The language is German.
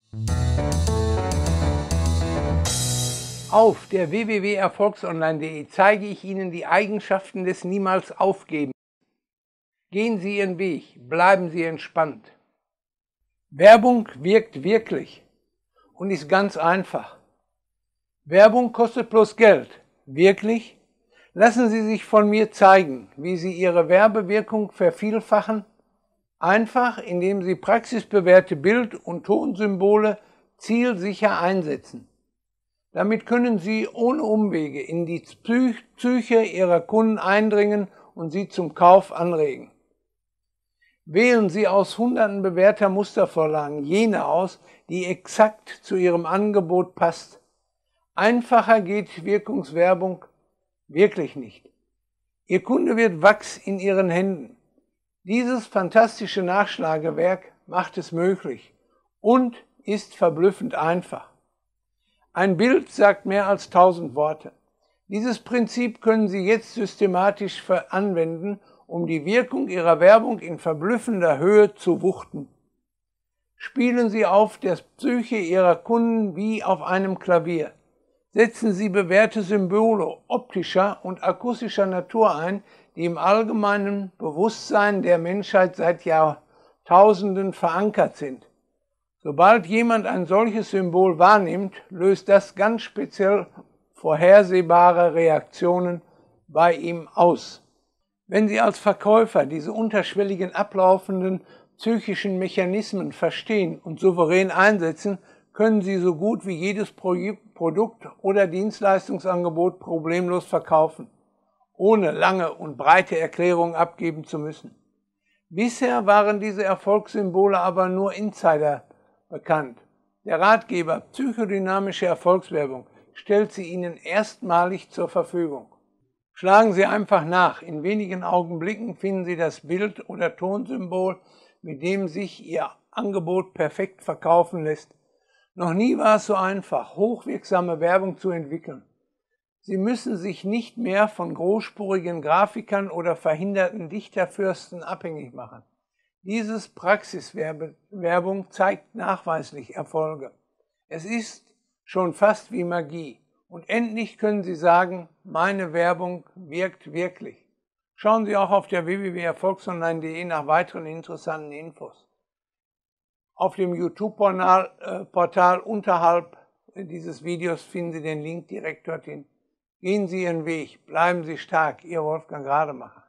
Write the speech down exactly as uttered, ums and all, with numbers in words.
Auf der w w w punkt erfolgsonline punkt de zeige ich Ihnen die Eigenschaften des Niemals-Aufgebens. Gehen Sie Ihren Weg, bleiben Sie entspannt. Werbung wirkt wirklich und ist ganz einfach. Werbung kostet bloß Geld. Wirklich? Lassen Sie sich von mir zeigen, wie Sie Ihre Werbewirkung vervielfachen. Einfach, indem Sie praxisbewährte Bild- und Tonsymbole zielsicher einsetzen. Damit können Sie ohne Umwege in die Psyche Ihrer Kunden eindringen und sie zum Kauf anregen. Wählen Sie aus hunderten bewährter Mustervorlagen jene aus, die exakt zu Ihrem Angebot passt. Einfacher geht Wirkungswerbung wirklich nicht. Ihr Kunde wird Wachs in Ihren Händen. Dieses fantastische Nachschlagewerk macht es möglich und ist verblüffend einfach. Ein Bild sagt mehr als tausend Worte. Dieses Prinzip können Sie jetzt systematisch anwenden, um die Wirkung Ihrer Werbung in verblüffender Höhe zu wuchten. Spielen Sie auf der Psyche Ihrer Kunden wie auf einem Klavier. Setzen Sie bewährte Symbole optischer und akustischer Natur ein, die im allgemeinen Bewusstsein der Menschheit seit Jahrtausenden verankert sind. Sobald jemand ein solches Symbol wahrnimmt, löst das ganz speziell vorhersehbare Reaktionen bei ihm aus. Wenn Sie als Verkäufer diese unterschwelligen ablaufenden psychischen Mechanismen verstehen und souverän einsetzen, können Sie so gut wie jedes Produkt oder Dienstleistungsangebot problemlos verkaufen, ohne lange und breite Erklärungen abgeben zu müssen. Bisher waren diese Erfolgssymbole aber nur Insider bekannt. Der Ratgeber Psychodynamische Erfolgswerbung stellt sie Ihnen erstmalig zur Verfügung. Schlagen Sie einfach nach. In wenigen Augenblicken finden Sie das Bild- oder Tonsymbol, mit dem sich Ihr Angebot perfekt verkaufen lässt. Noch nie war es so einfach, hochwirksame Werbung zu entwickeln. Sie müssen sich nicht mehr von großspurigen Grafikern oder verhinderten Dichterfürsten abhängig machen. Dieses Praxiswerbung zeigt nachweislich Erfolge. Es ist schon fast wie Magie. Und endlich können Sie sagen, meine Werbung wirkt wirklich. Schauen Sie auch auf der w w w punkt erfolgsonline punkt de nach weiteren interessanten Infos. Auf dem YouTube-Portal unterhalb dieses Videos finden Sie den Link direkt dorthin. Gehen Sie Ihren Weg, bleiben Sie stark, Ihr Wolfgang Rademacher.